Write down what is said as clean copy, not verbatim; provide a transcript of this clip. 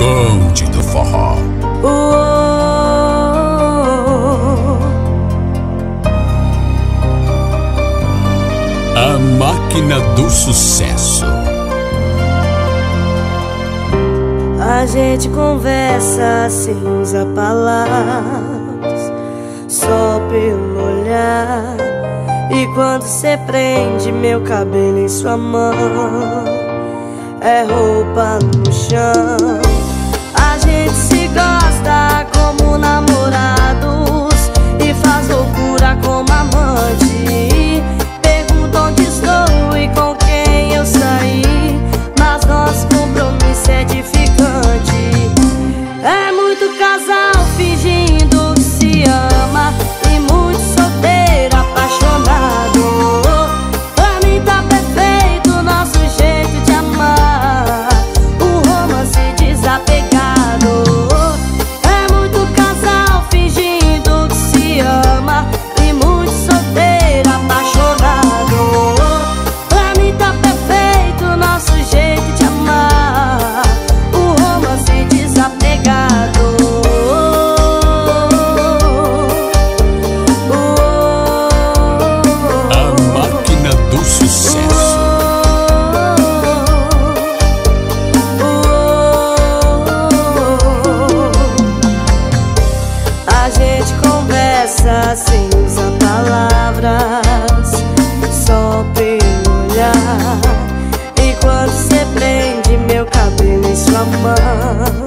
bonde do forró. A máquina do sucesso. A gente conversa sem usar palavras, só pelo olhar. E quando cê prende meu cabelo em sua mão, é roupa no chão. A gente se gosta como namorados e faz loucura como amante. Pergunta onde estou e com quem eu saí, mas nosso compromisso é edificante. É muito casal fingindo que se ama e muito solteiro apaixonado. Pra mim tá perfeito o nosso jeito de amar, um romance desapegado. É muito casal fingindo que se ama e muito solteiro apaixonado. Pra mim tá perfeito o nosso jeito de amar, um romance desapegado. A máquina do sucesso. A gente conversa sem usar palavras, só pelo olhar. E quando cê prende meu cabelo em sua mão,